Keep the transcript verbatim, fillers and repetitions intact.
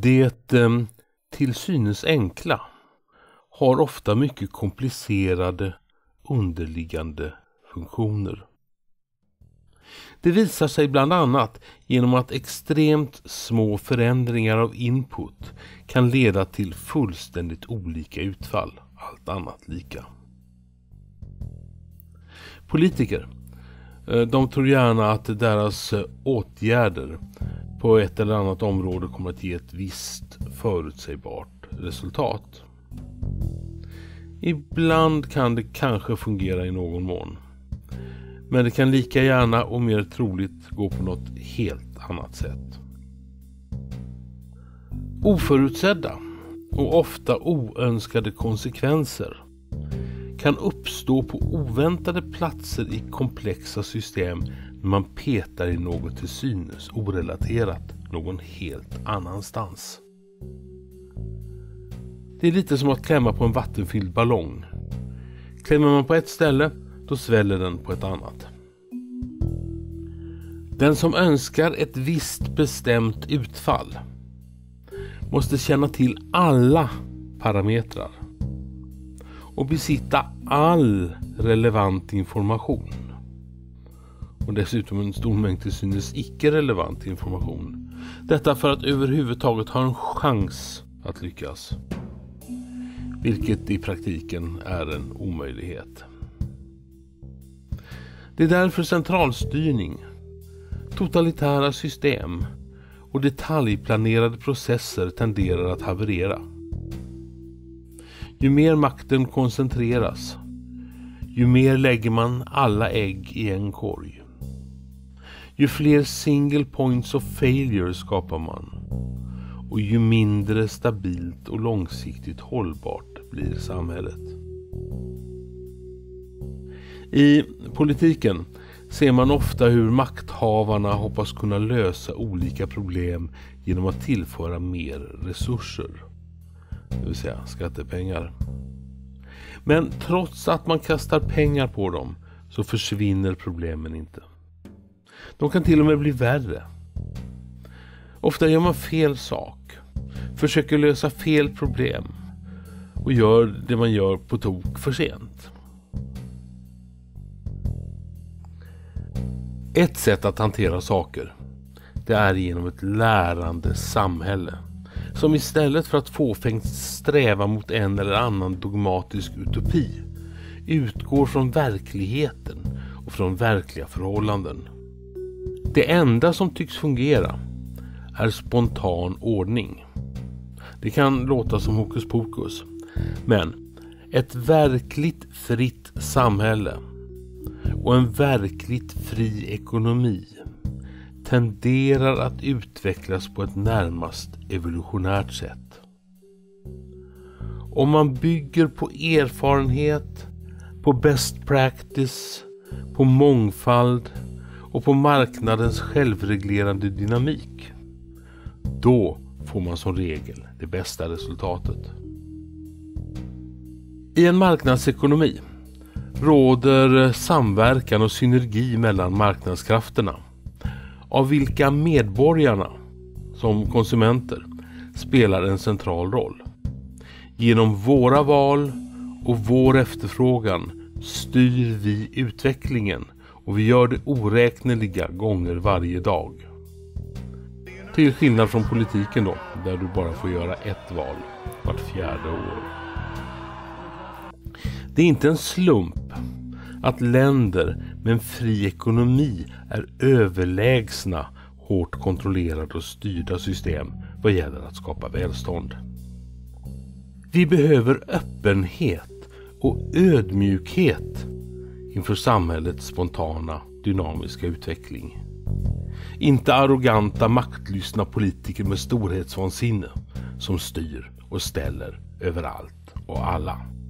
Det eh, till synes enkla har ofta mycket komplicerade underliggande funktioner. Det visar sig bland annat genom att extremt små förändringar av input kan leda till fullständigt olika utfall, allt annat lika. Politiker, de tror gärna att deras åtgärder på ett eller annat område kommer att ge ett visst förutsägbart resultat. Ibland kan det kanske fungera i någon mån. Men det kan lika gärna och mer troligt gå på något helt annat sätt. Oförutsedda och ofta oönskade konsekvenser kan uppstå på oväntade platser i komplexa system när man petar i något till synes orelaterat någon helt annanstans. Det är lite som att klämma på en vattenfylld ballong. Klämmer man på ett ställe, då sväller den på ett annat. Den som önskar ett visst bestämt utfall måste känna till alla parametrar och besitta all relevant information. Och dessutom en stor mängd till synes icke-relevant information. Detta för att överhuvudtaget ha en chans att lyckas. Vilket i praktiken är en omöjlighet. Det är därför centralstyrning, totalitära system och detaljplanerade processer tenderar att haverera. Ju mer makten koncentreras, ju mer lägger man alla ägg i en korg. Ju fler single points of failure skapar man och ju mindre stabilt och långsiktigt hållbart blir samhället. I politiken ser man ofta hur makthavarna hoppas kunna lösa olika problem genom att tillföra mer resurser, det vill säga skattepengar. Men trots att man kastar pengar på dem så försvinner problemen inte. De kan till och med bli värre. Ofta gör man fel sak, försöker lösa fel problem och gör det man gör på tok för sent. Ett sätt att hantera saker, det är genom ett lärande samhälle som istället för att fåfängt sträva mot en eller annan dogmatisk utopi utgår från verkligheten och från verkliga förhållanden. Det enda som tycks fungera är spontan ordning. Det kan låta som hokus pokus, men ett verkligt fritt samhälle och en verkligt fri ekonomi tenderar att utvecklas på ett närmast evolutionärt sätt. Om man bygger på erfarenhet, på best practice, på mångfald och på marknadens självreglerande dynamik, då får man som regel det bästa resultatet. I en marknadsekonomi råder samverkan och synergi mellan marknadskrafterna, av vilka medborgarna som konsumenter spelar en central roll. Genom våra val och vår efterfrågan styr vi utvecklingen och vi gör det oräkneliga gånger varje dag. Till skillnad från politiken då, där du bara får göra ett val vart fjärde år. Det är inte en slump att länder med en fri ekonomi är överlägsna hårt kontrollerade och styrda system vad gäller att skapa välstånd. Vi behöver öppenhet och ödmjukhet inför samhällets spontana, dynamiska utveckling. Inte arroganta, maktlystna politiker med storhetsvansinne som styr och ställer överallt och alla.